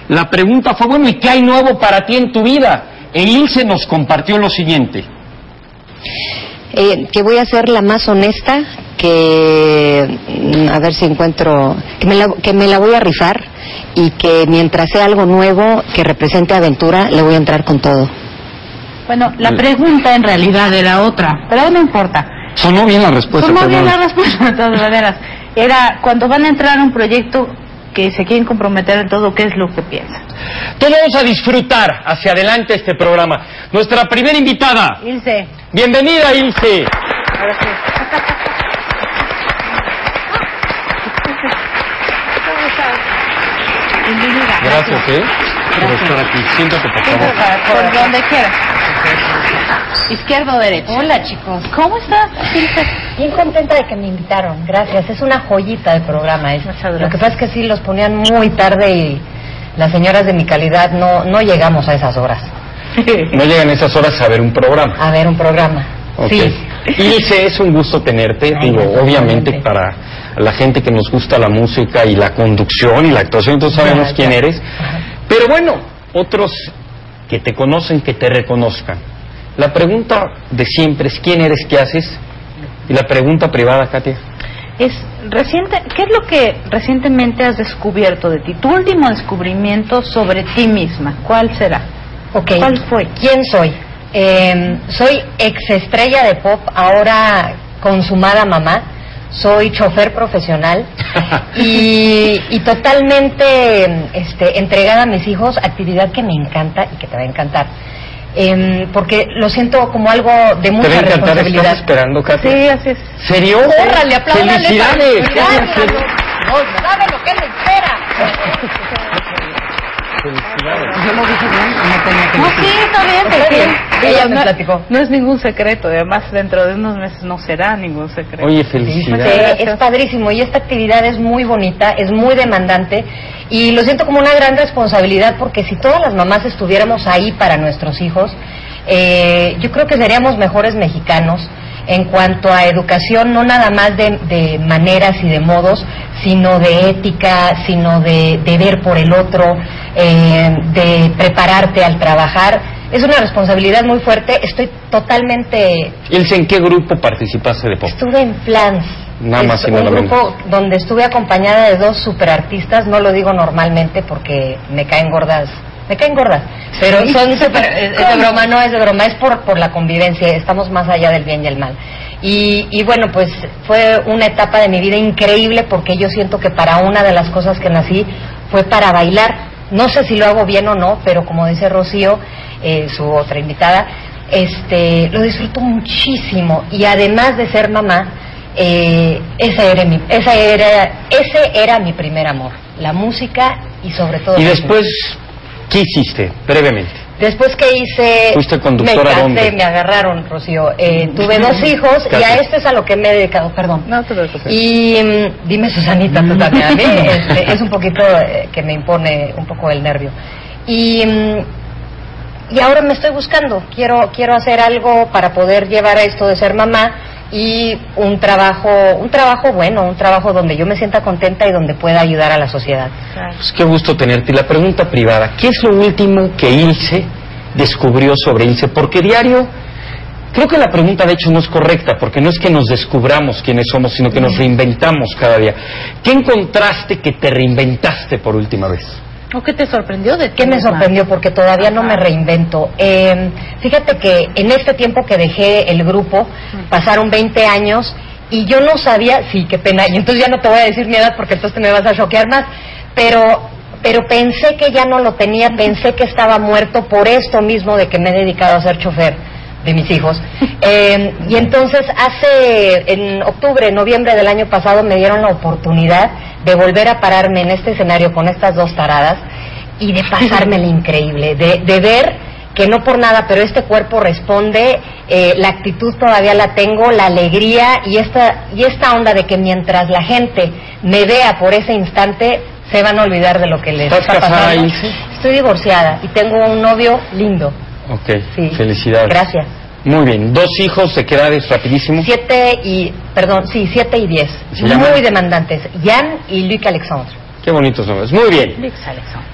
La pregunta fue, bueno, ¿y qué hay nuevo para ti en tu vida? E Ilse nos compartió lo siguiente. Que voy a ser la más honesta, que a ver si encuentro, que me la voy a rifar, y que mientras sea algo nuevo que represente aventura, le voy a entrar con todo. Bueno, la pregunta en realidad era otra, pero no importa. Sonó bien la respuesta. Sonó bien la respuesta, de todas maneras. Era, cuando van a entrar a un proyecto que se quieren comprometer en todo, ¿qué es lo que piensan? Todos vamos a disfrutar hacia adelante este programa. Nuestra primera invitada. Ilse. Bienvenida, Ilse. Ahora sí. ¿Cómo estás? Bienvenida. Gracias, por estar aquí. Siéntate, por favor. Por donde quieras. ¿Izquierda o derecha? Hola, chicos. ¿Cómo estás, Ilse? Bien contenta de que me invitaron, gracias. Es una joyita de programa. Lo que pasa es que sí los ponían muy tarde y las señoras de mi calidad no llegamos a esas horas. No llegan a esas horas a ver un programa. A ver un programa. Okay. Sí. Ilse, es un gusto tenerte. Digo, obviamente para la gente que nos gusta la música y la conducción y la actuación, todos sabemos quién eres. Pero bueno, otros que te conocen, que te reconozcan. La pregunta de siempre es ¿quién eres, qué haces? Y la pregunta privada, Katia. ¿Qué es lo que recientemente has descubierto de ti? Tu último descubrimiento sobre ti misma, ¿cuál será? Okay. ¿Cuál fue? ¿Quién soy? Soy exestrella de pop, ahora consumada mamá. Soy chofer profesional y totalmente entregada a mis hijos, actividad que me encanta y que te va a encantar. Porque lo siento como algo de mucha responsabilidad. ¿Estás esperando, Katia? Sí, así es. ¿Serio? ¡Córrale, apláudale! ¡Felicidades! No sabe lo que le espera. ¡Felicidades! Yo lo dije bien, no tenía que No, sí, está bien, porque ella me platicó. No es ningún secreto, además dentro de unos meses no será ningún secreto. Oye, felicidades. Es padrísimo y esta actividad es muy bonita, es muy demandante y lo siento como una gran responsabilidad porque si todas las mamás estuviéramos ahí para nuestros hijos, yo creo que seríamos mejores mexicanos en cuanto a educación, no nada más de maneras y de modos, sino de ética, sino de ver por el otro, de prepararte al trabajar. Es una responsabilidad muy fuerte, estoy totalmente... Ilse, ¿en qué grupo participaste de pop? Estuve en Flans. Nada más y nada menos. Un grupo donde estuve acompañada de dos superartistas, no lo digo normalmente porque me caen gordas, pero son super, es de broma, no es de broma, es por la convivencia, estamos más allá del bien y el mal. Y bueno, pues fue una etapa de mi vida increíble porque yo siento que para una de las cosas que nací fue para bailar. No sé si lo hago bien o no, pero como dice Rocío, su otra invitada, lo disfruto muchísimo y además de ser mamá, ese era mi primer amor, la música y sobre todo... Y después, ¿qué hiciste? Brevemente. Después que hice... ¿Fuiste conductora me casé, dónde? Me agarraron, Rocío. Tuve dos hijos y a esto es a lo que me he dedicado, perdón. No te preocupes. Y dime, Susanita, tú también. A mí es un poquito que me impone un poco el nervio. Y ahora me estoy buscando. Quiero hacer algo para poder llevar a esto de ser mamá y un trabajo bueno, un trabajo donde yo me sienta contenta y donde pueda ayudar a la sociedad. Pues qué gusto tenerte. Y la pregunta privada, ¿qué es lo último que Ilse descubrió sobre Ilse? Porque diario, creo que la pregunta de hecho no es correcta, porque no es que nos descubramos quiénes somos, sino que nos reinventamos cada día. ¿Qué encontraste que te reinventaste por última vez? ¿O qué te sorprendió de ti? ¿Qué me sorprendió? Porque todavía no me reinvento. Fíjate que en este tiempo que dejé el grupo, pasaron 20 años y yo no sabía, sí, qué pena, y entonces ya no te voy a decir mi edad porque entonces te me vas a choquear más, pero pensé que ya no lo tenía, pensé que estaba muerto por esto mismo de que me he dedicado a ser chofer de mis hijos. Y entonces en octubre, noviembre del año pasado me dieron la oportunidad de volver a pararme en este escenario con estas dos taradas y de pasármela increíble, de ver que no por nada, pero este cuerpo responde, la actitud todavía la tengo, la alegría y esta onda de que mientras la gente me vea por ese instante, se van a olvidar de lo que les está pasando. Ilse? Estoy divorciada y tengo un novio lindo. Ok, sí. Felicidades. Gracias. Muy bien, ¿dos hijos de qué edades, rapidísimo? 7 y 10. ¿Se llaman? Muy demandantes. Jan y Luc Alexandre. Qué bonitos nombres. Muy bien. Luis Alexander.